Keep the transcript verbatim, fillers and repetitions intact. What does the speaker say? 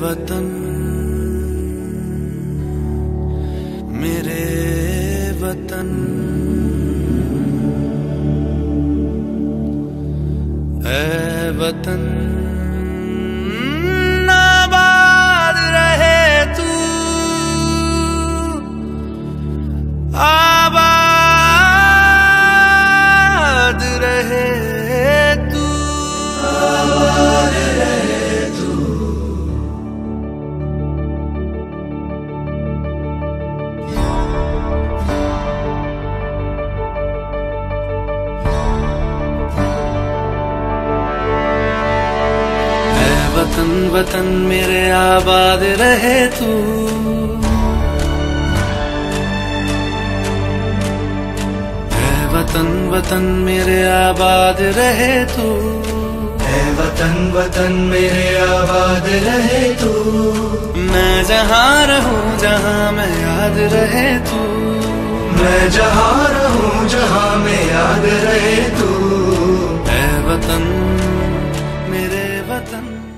वतन मेरे वतन, ऐ वतन आबाद रहे तू, आबाद रहे तू, आबाद रहे तू। वतन वतन मेरे आबाद रहे तू, ऐ वतन वतन मेरे आबाद रहे तू, ऐ वतन वतन मेरे आबाद रहे तू। मैं जहाँ रहूं जहाँ मैं याद रहे तू, मैं जहाँ रहूं जहाँ मैं याद रहे तू। ऐ वतन मेरे वतन।